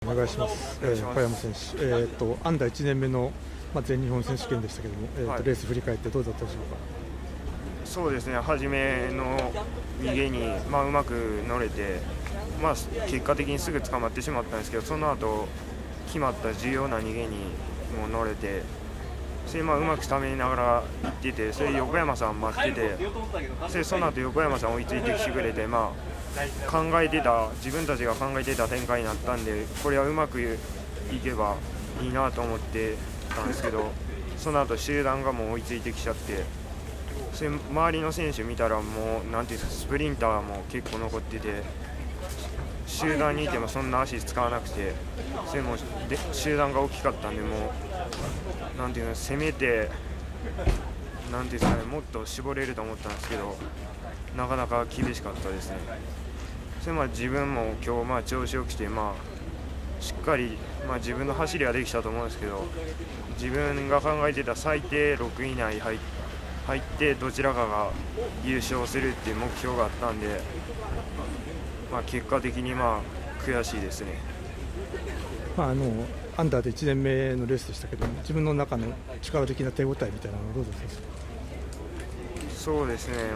お願いします。小山選手、アンダー1年目の、全日本選手権でしたけども、レース振り返ってどうだったでしょうか。 そうですね、初めの逃げに、うまく乗れて、結果的にすぐ捕まってしまったんですけど、その後決まった重要な逃げにも乗れて、それうまくためながら行ってて、それ横山さん待ってて、その後横山さん追いついてきてくれて、自分たちが考えてた展開になったんで、これはうまくいけばいいなと思ってたんですけど、その後集団がもう追いついてきちゃって、それ周りの選手見たら、もうなんていうんですか、スプリンターも結構残ってて、集団にいてもそんな足使わなくて、それも集団が大きかったんで、もうなんていうの、攻めて、なんていうんですかね、もっと絞れると思ったんですけど、なかなか厳しかったですね。それ自分も今日調子よくて、しっかり、自分の走りはできたと思うんですけど、自分が考えてた最低6位以内入ってどちらかが優勝するっていう目標があったんで、結果的に悔しいですね。 アンダーで1年目のレースでしたけど、自分の中の力的な手応えみたいなのはどうだったんですか。 そうですね、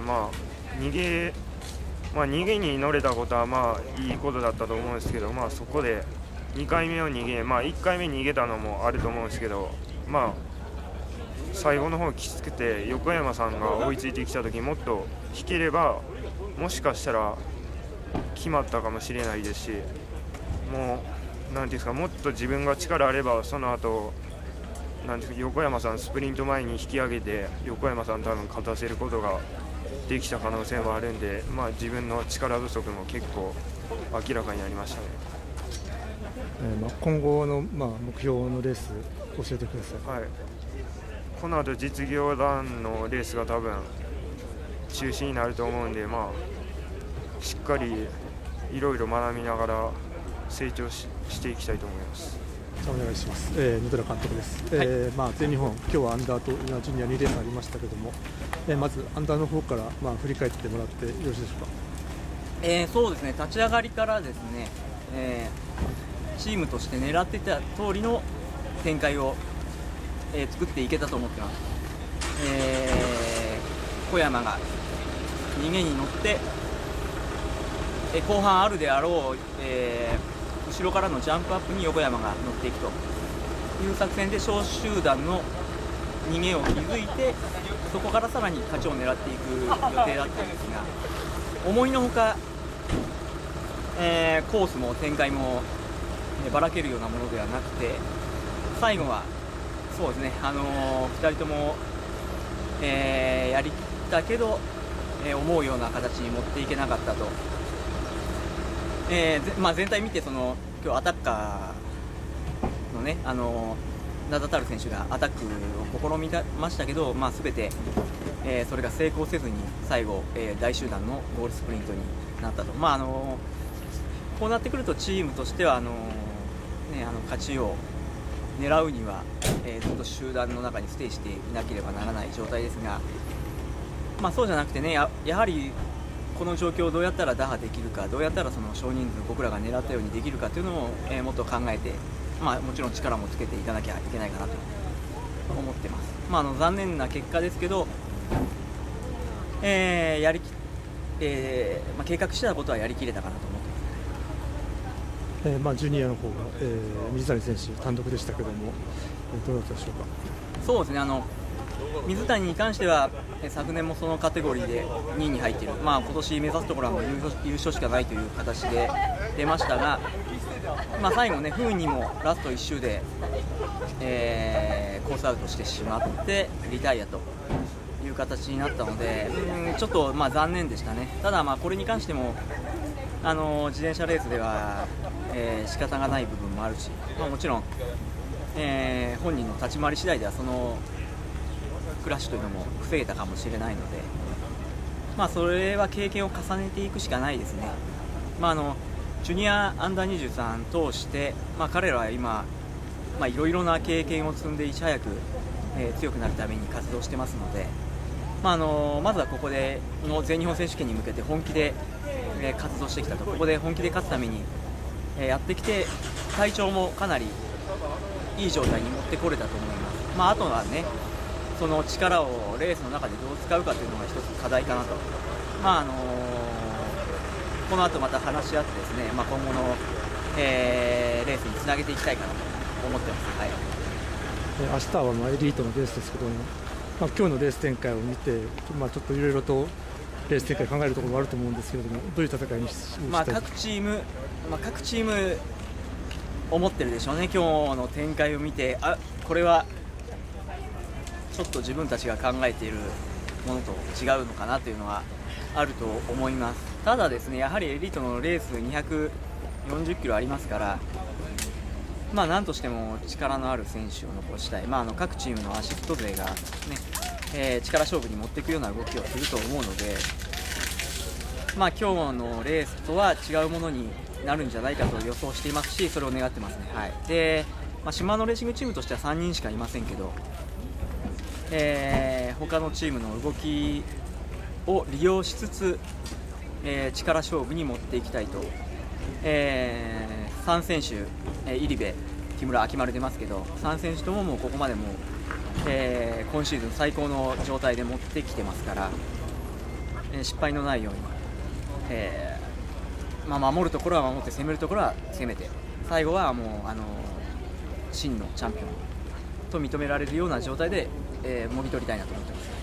逃げに乗れたことはいいことだったと思うんですけど、そこで2回目を1回目逃げたのもあると思うんですけど、最後の方きつくて、横山さんが追いついてきた時もっと引ければもしかしたら決まったかもしれないですし、もうなんていうんですか、もっと自分が力あればその後なんていうか、横山さんスプリント前に引き上げて横山さん多分勝たせることができた可能性もあるんで、自分の力不足も結構明らかになりましたね。 今後の、目標のレース教えてください。 この後実業団のレースが多分中止になると思うんで、しっかりいろいろ学びながら成長していきたいと思います。 お願いします。野寺監督です。全日本、今日はアンダーとジュニア2レースありましたけども、まずアンダーの方から、振り返ってもらってよろしいでしょうか。 そうですね、立ち上がりからですね、チームとして狙っていた通りの展開を、作っていけたと思ってます。小山が逃げに乗って、後半あるであろう、後ろからのジャンプアップに横山が乗っていくという作戦で小集団の逃げを築いて、そこからさらに勝ちを狙っていく予定だったんですが、思いのほか、コースも展開もばらけるようなものではなくて、最後はそうですね、2人とも、やりきったけど、思うような形に持っていけなかったと。全体見て、今日アタッカーのね、名だたる選手がアタックを試みましたけど、全て、それが成功せずに最後、大集団のゴールスプリントになったと。こうなってくるとチームとしては勝ちを狙うには、ずっと集団の中にステイしていなければならない状態ですが、そうじゃなくてね、やはりこの状況をどうやったら打破できるか、どうやったらその少人数僕らが狙ったようにできるかというのを、もっと考えて、もちろん力もつけていかなきゃいけないかなと思ってます。残念な結果ですけど、計画してたことはやりきれたかなと思ってます。 ジュニアの方が、水谷選手単独でしたけども、どうだったでしょうか。 そうですね、水谷に関しては昨年もそのカテゴリーで2位に入っている、今年目指すところはもう優勝しかないという形で出ましたが、最後ね、不運にもラスト1周で、コースアウトしてしまってリタイアという形になったので、ちょっと残念でしたね。ただこれに関しても自転車レースでは、仕方がない部分もあるし、もちろん、本人の立ち回り次第ではそのクラッシュというのも防げたかもしれないので、それは経験を重ねていくしかないですね。ジュニアアンダー23通して、彼らは今、いろいろな経験を積んでいち早く、強くなるために活動してますので、まずはここでの全日本選手権に向けて本気で、活動してきたと。ここで本気で勝つために、 やってきて、体調もかなりいい状態に持ってこれたと思います。あとはね、その力をレースの中でどう使うかというのが一つ課題かなと、この後また話し合ってですね、今後の、レースにつなげていきたいかなと思ってます。はい、 明日はエリートのレースですけども、今日のレース展開を見て、ちょっといろいろとレース展開考えるところもあると思うんですけれども、どういう戦いにしたいですか。 各チーム思ってるでしょうね。今日の展開を見て、これはちょっと自分たちが考えているものと違うのかなというのはあると思います。ただですね、やはりエリートのレース240キロありますから、なんとしても力のある選手を残したい、各チームのアシスト勢が、ね力勝負に持っていくような動きをすると思うので、今日のレースとは違うものになるんじゃないかと予想していますし、それを願ってますね。はい、で、シマノレーシングチームとしては3人しかいませんけど、他のチームの動きを利用しつつ、力勝負に持っていきたいと、3選手、入部、木村、秋丸出ますけど、3選手ともここまでも、今シーズン最高の状態で持ってきてますから、失敗のないように、守るところは守って、攻めるところは攻めて、最後はもう真のチャンピオンと認められるような状態で、もぎ取りたいなと思ってます。